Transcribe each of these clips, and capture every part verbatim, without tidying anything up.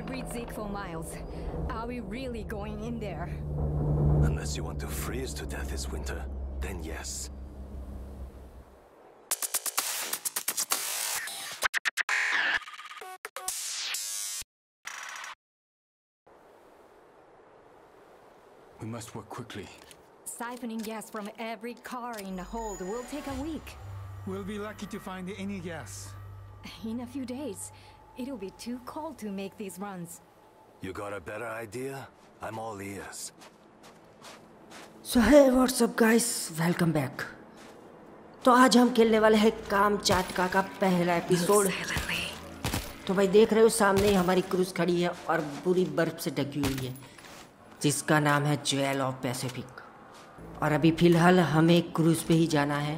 breathe Zeke for miles. Are we really going in there? Unless you want to freeze to death this winter, then yes. We must work quickly. Siphoning gas from every car in the hold will take a week. We'll be lucky to find any gas. In a few days, it'll be too cold to make these runs. You got a better idea? I'm all ears. So hey, what's up guys? Welcome back. तो आज हम खेलने वाले हैं कामचाटका का पहला episode. तो भाई देख रहे हो सामने ही हमारी क्रूज खड़ी है और पूरी बर्फ से ढकी हुई है, जिसका नाम है ज्वेल ऑफ पैसिफिक। और अभी फ़िलहाल हमें क्रूज़ पे ही जाना है।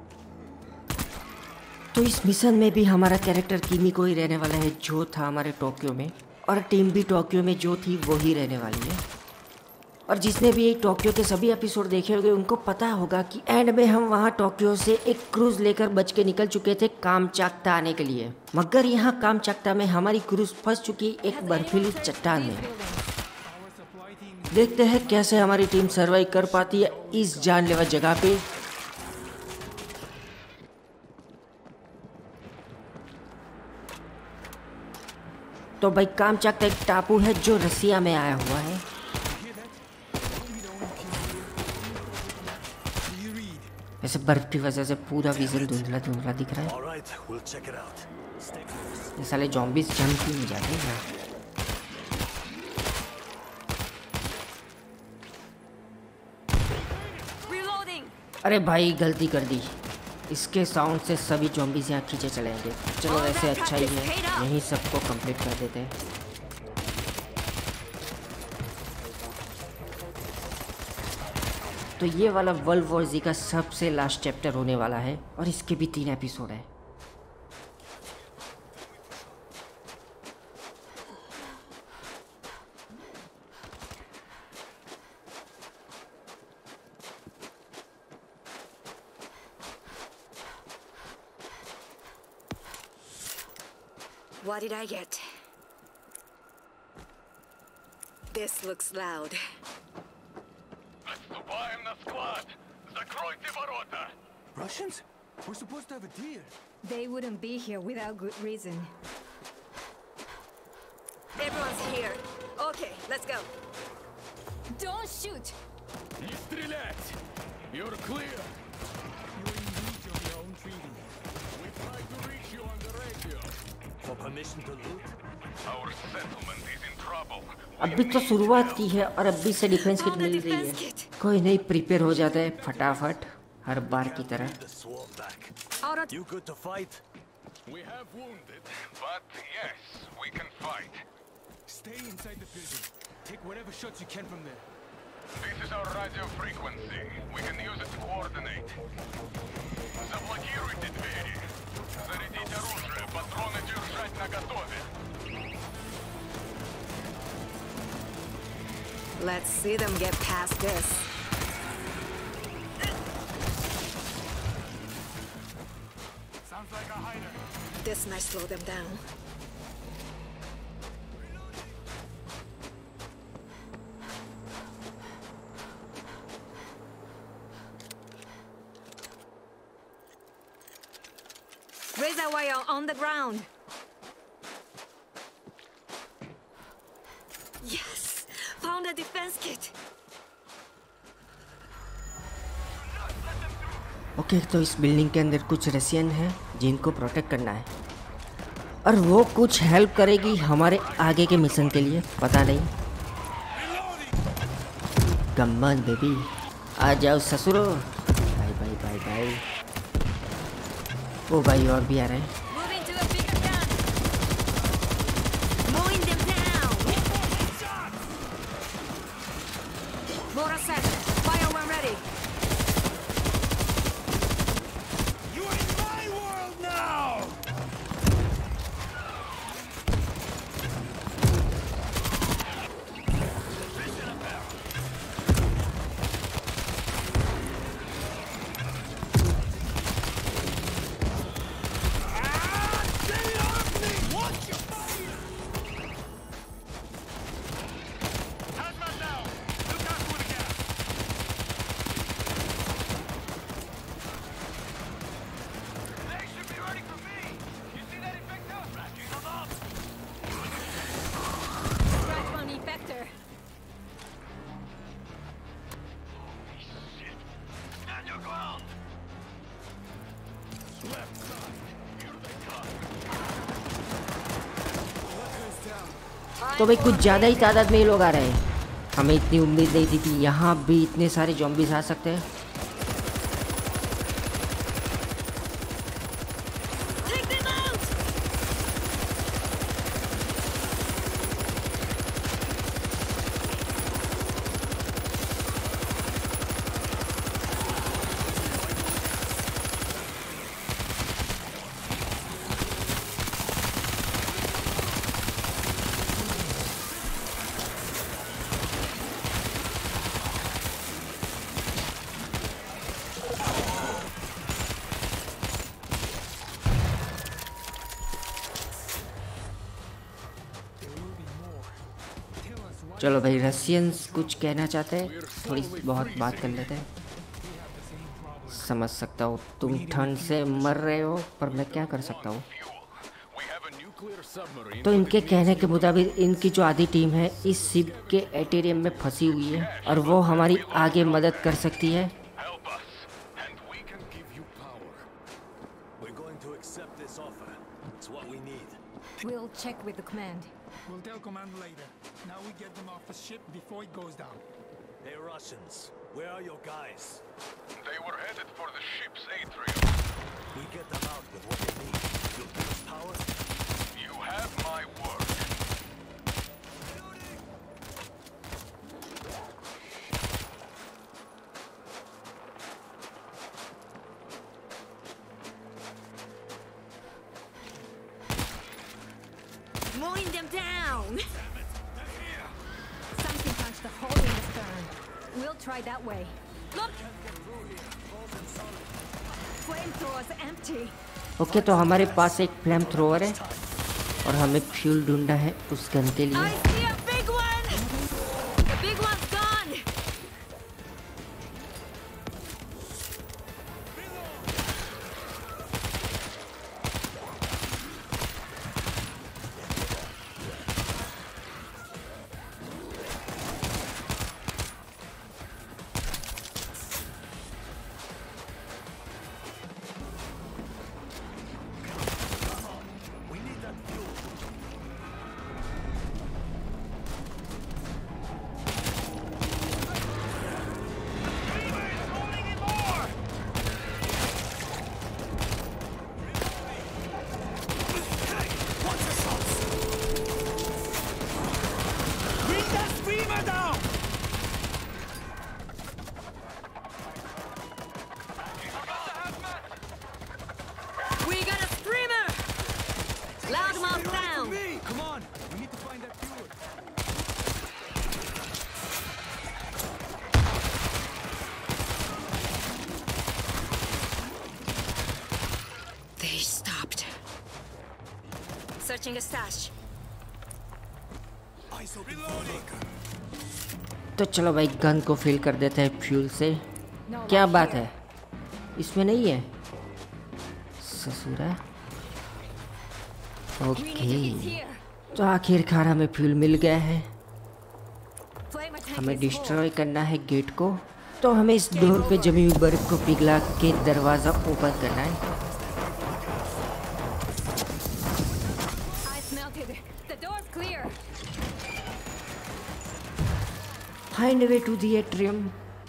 तो इस मिशन में भी हमारा कैरेक्टर किमिको ही रहने वाला है, जो था हमारे टोक्यो में, और टीम भी टोक्यो में जो थी वो ही रहने वाली है। और जिसने भी टोक्यो के सभी एपिसोड देखे होंगे उनको पता होगा कि एंड में हम वहाँ टोक्यो से एक क्रूज़ लेकर बच के निकल चुके थे कामचाटका आने के लिए। मगर यहाँ कामचाटका में हमारी क्रूज़ फंस चुकी एक बर्फीली चट्टान में। देखते हैं कैसे हमारी टीम सर्वाइव कर पाती है इस जानलेवा जगह पे। तो भाई कामचाटका एक टापू है जो रसिया में आया हुआ है। ऐसे बर्फ की वजह से पूरा विजन धुंधला धुंधला दिख रहा है। ये साले ज़ॉम्बीज़ जम क्यों नहीं जाते हैं? अरे भाई गलती कर दी, इसके साउंड से सभी ज़ॉम्बीज़ यहाँ खींचे चलेंगे। चलो वैसे अच्छा ही है, यहीं सबको कंप्लीट कर देते हैं। तो ये वाला वर्ल्ड वॉर ज़ी का सबसे लास्ट चैप्टर होने वाला है और इसके भी तीन एपिसोड है। What did I get? This looks loud. Отступаем на склад! Закройте ворота! Russians? We're supposed to have a deal. They wouldn't be here without good reason. Everyone's here. Okay, let's go. Don't shoot! Не стрелять! You're clear! You're in breach of your own treaty. We tried to reach you on the radio. For permission to loot? Our settlement is in trouble. अभी तो शुरुआत की है और अभी से defence kit मिल रही है। कोई नहीं, प्रिपेयर हो जाता है फटाफट हर बार की तरह। You good to fight? We have wounded, but yes, we can fight. Stay inside the building. Take whatever shots you can from there. This is our radio frequency. We can use it to coordinate. Заблокируйте двери. Зарядите оружие, патроны держать наготове. Let's see them get past this. Sounds like a hider. This might slow them down. Razor wire on the ground. Yes! Found a defense kit. Okay okay, तो इस building के अंदर कुछ Russian हैं जिनको protect करना है और वो कुछ हेल्प करेगी हमारे आगे के मिशन के लिए, पता नहीं। कम ऑन बेबी, आ जाओ ससुरो। Bye bye bye bye. ओ भाई और भी आ रहे हैं। तो भाई कुछ ज़्यादा ही तादाद में ये लोग आ रहे हैं। हमें इतनी उम्मीद नहीं थी कि यहाँ भी इतने सारे ज़ॉम्बीज़ आ सकते हैं। चलो भाई, रशियंस कुछ कहना चाहते हैं, थोड़ी बहुत बात कर लेते हैं। समझ सकता हूँ तुम ठंड से मर रहे हो, पर मैं क्या कर सकता हूँ। तो इनके कहने के मुताबिक इनकी जो आधी टीम है इस शिप के एटेरियम में फंसी हुई है और वो हमारी आगे मदद कर सकती है। We'll check with the command. We'll tell command later. Now we get them off the ship before it goes down. Hey Russians, where are your guys? They were headed for the ship's atrium. We get them out with what they need. You'll give us power? You have my word. Mowing them down! Something punched a hole in the stern. We'll try that way. Look! Flamethrower's empty. Okay okay, तो हमारे पास एक flame thrower है और हमें fuel ढूंढना है उस gun के लिए। I see a big one! The big one's gone! We got a screamer! Loudmouth down! Come on, we need to find that fuel. They stopped. Searching a stash. तो चलो भाई, गन को fill कर देते हैं fuel से। क्या बात है, इसमें नहीं है ससुरा। ओके, तो आखिरकार हमें फ्यूल मिल गया है। हमें डिस्ट्रॉय करना है गेट को। तो हमें इस डोर पे जमी हुई बर्फ को पिघला के दरवाज़ा ओपन करना है। Find a way to the atrium.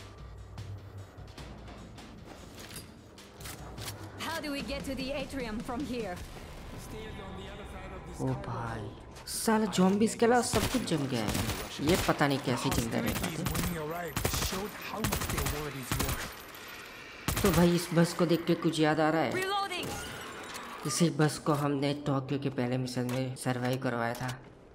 How do we get to the atrium from here? ओ भाई, साला ज़ॉम्बीज़ के अलावा सब कुछ जम गया है। ये पता नहीं कैसे जिंदा रह पाते। तो भाई, इस बस को देख के कुछ याद आ रहा है। इसी बस को हमने टोक्यो के पहले मिशन में सरवाइव करवाया था।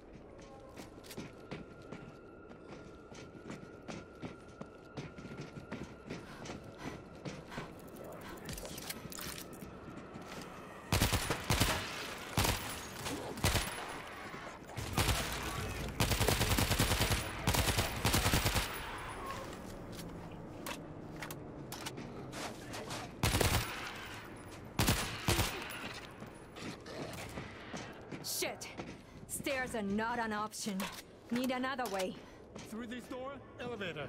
Shit! Stairs are not an option. Need another way. Through this door, elevator.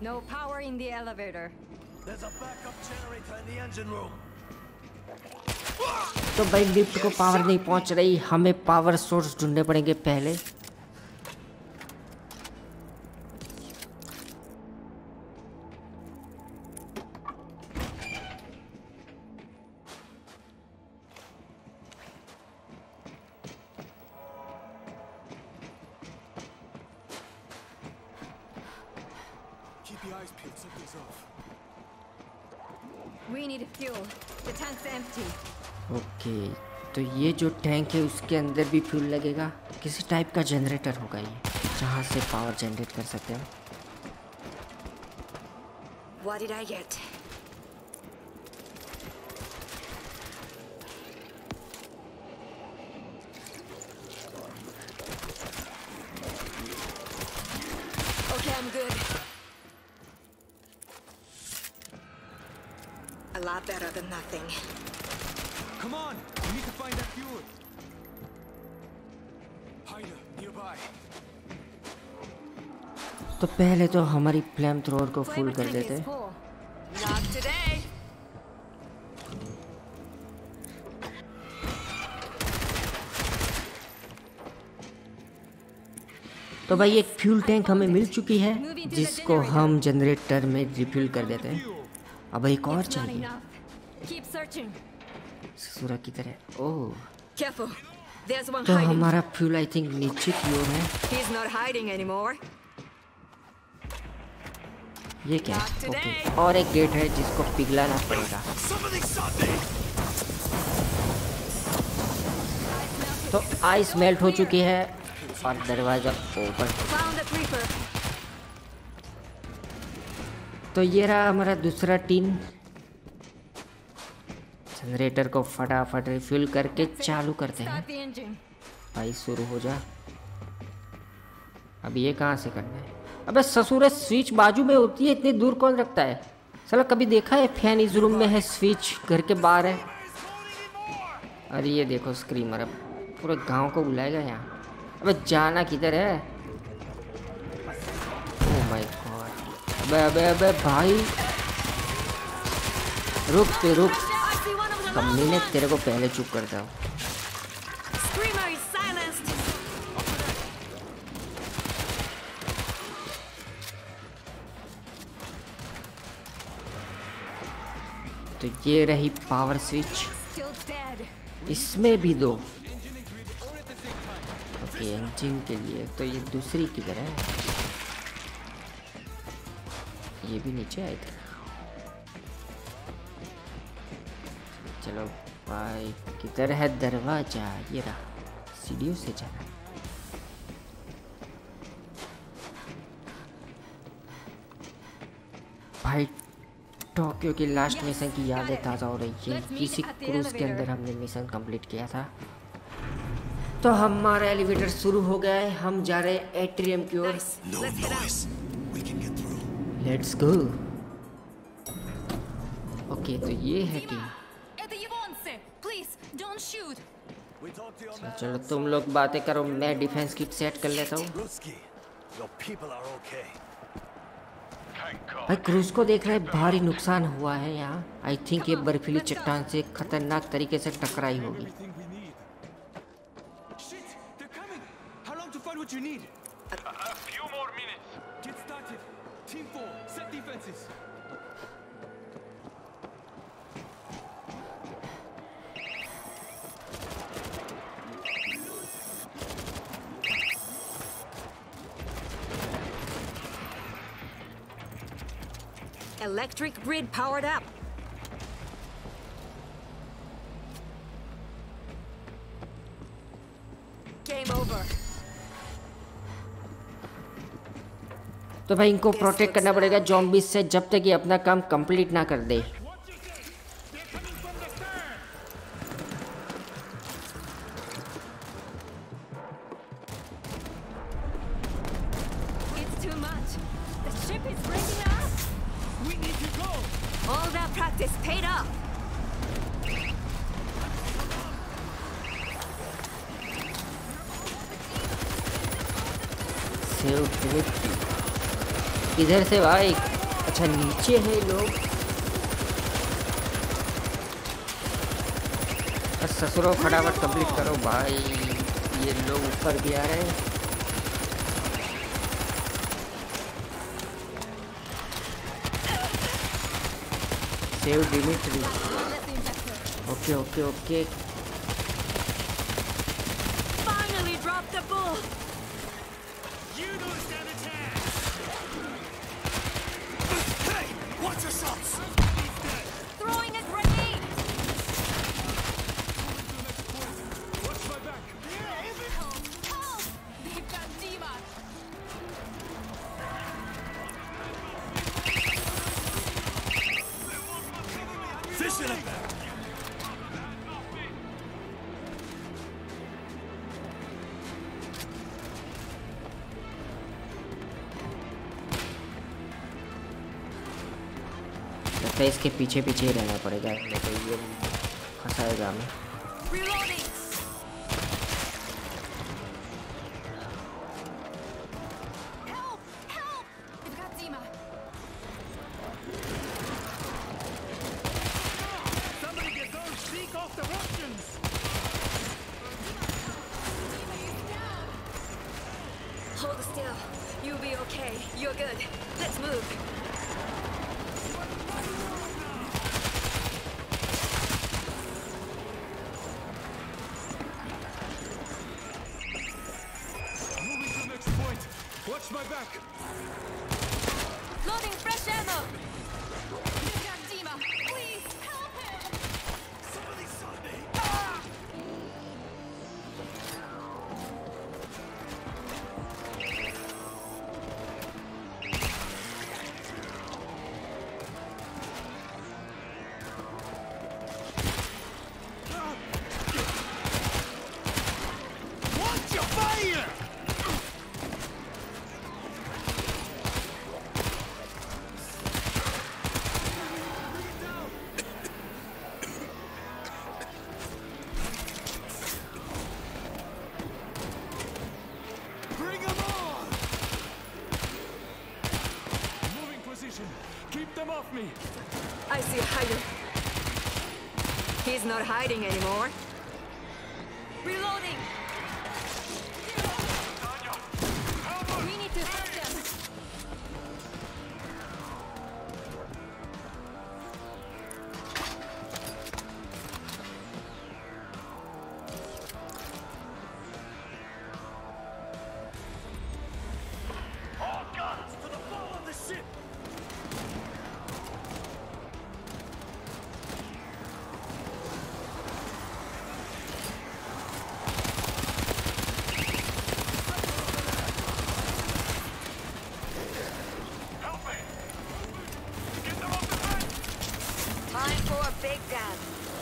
No power in the elevator. There's a backup generator in the engine room. तो भाई लिफ्ट को पावर नहीं पहुंच रही, हमें पावर सोर्स ढूंढने पड़ेंगे पहले। Keep your eyes peeled, something's off. We need fuel. The tank's empty. Okay, तो ये जो टैंक है उसके अंदर भी फ्यूल लगेगा। किसी टाइप का जनरेटर होगा ये, जहाँ से पावर जनरेट कर सकते हैं। What did I get? Okay, I'm good. A lot better than nothing. Come on! We need to find that fuel! Hider, nearby. तो पहले तो हमारी फ्लेम थ्रोअर को फुल Flavor कर tank देते is हैं। full. Not today. तो भाई एक फ्यूल टैंक हमें मिल चुकी है, जिसको हम जनरेटर में रिफ्यूल कर देते हैं। अब एक और It's not चाहिए enough. Keep searching. ससुरा की तरह। Oh, Careful. There's one तो hiding. हमारा फ्यूल आई थिंक नीचे की ओर है। He's not hiding anymore. ये क्या Not है? today. ओके, और एक गेट है जिसको पिघलाना पड़ेगा। Somebody shot me! तो आइस मेल्ट हो चुकी है और दरवाजा ओपन। Found the creeper. तो ये रहा हमारा दूसरा टीन। जनरेटर को फटाफट रिफ्यूल करके चालू करते हैं। Start the engine. भाई शुरू हो जा। अब ये कहाँ से करना है? अबे ससुर, स्विच बाजू में होती है, इतनी दूर कौन रखता है? साला कभी देखा है फैन इस रूम में है, स्विच घर के बाहर है। अरे ये देखो स्क्रीमर, अब पूरे गांव को बुलाएगा यहाँ। अबे जाना किधर है? ओह माय गॉड, अबे अबे अबे भाई रुक पे रुक, I see one of the कम्मी ने तेरे को पहले चुप करता हूँ। Screamer is silenced. तो ये रही पावर स्विच, Still dead. इसमें भी दो। ओके, इंजन के लिए तो ये दूसरी किधर है? ये भी नीचे आए थे। चलो भाई, किधर है दरवाजा? ये रहा, सीढ़ियों से जाना। भाई टोक्यो की लास्ट मिशन की यादें ताज़ा हो रही है। किसी क्रूज के अंदर हमने मिशन कंप्लीट किया था। तो हमारा एलिवेटर शुरू हो गया है, हम जा रहे हैं एट्रियम की ओर। Nice. No Let's get out. noise. We can get through. Let's go. Okay, तो ये है team. Это Ивонцы! Please, don't shoot! We talked to your man. चलो तुम लोग बातें करो, मैं डिफेंस किट सेट कर लेता हूँ। Ruski, your people are okay. Thank God. भाई क्रूज को देख रहे हैं, भारी नुकसान हुआ है यहाँ। आई थिंक ये बर्फीली चट्टान से खतरनाक तरीके से टकराई होगी। Everything we need. Shit! They're coming! How long to find what you need? A few more minutes. Get started. Team four, set defenses. Electric grid powered up. Game over. तो भाई इनको प्रोटेक्ट करना पड़ेगा ज़ॉम्बीज से, जब तक ये अपना काम कंप्लीट ना कर दे। It's too much. The ship is breaking up. We need to go! All that practice paid off. Save फिनिश। इधर से भाई अच्छा नीचे है लोग। ससुरो फटाफट कंप्लीट करो भाई, ये लोग ऊपर भी आ रहे हैं। Save Dimitri. Okay okay okay. Finally dropped the bull. You don't stand a chance. Hey, watch yourselves. Throwing a grenade. Watch my back. They've got Dima. Fish in a bag. लगता है इसके पीछे पीछे ही रहना पड़ेगा, नहीं तो ये फंसाएगा हमें। Reloading. Help! Help! They've got Dima. Somebody get those Zeke off the Russians. Hold still. You'll be okay. You're good. Let's move. Moving to the next point. Watch my back. Loading fresh ammo. They've got Dima. Please help him. Somebody saw me. Watch your fire! Bring 'em on! Moving position. Keep them off me. I see a hider. He's not hiding anymore. Reloading. We need to stop them. All guns to the bow of the ship. Help me. Get them off the fence. Time for a big gun.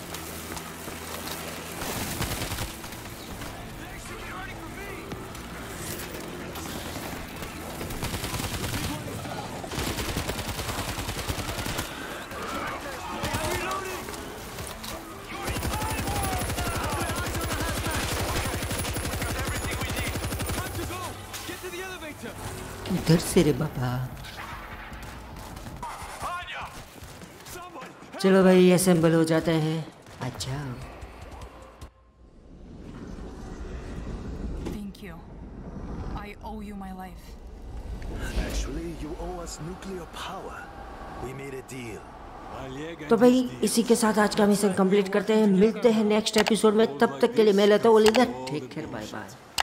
They should be ready for me. I'm reloading. You're in time. Eyes on the hazmat. We got everything we need. Time to go. Get to the elevator. इधर से रे बाबा। Anya. Someone. चलो भाई assemble हो जाते हैं। अच्छा Thank you. I owe you my life. Actually, you owe us nuclear power. We made a deal. तो भाई इसी के साथ आज का मिशन कंप्लीट करते हैं। मिलते हैं नेक्स्ट एपिसोड में, तब तक के लिए मैं लेता हूँ टेक केयर, बाय बाय।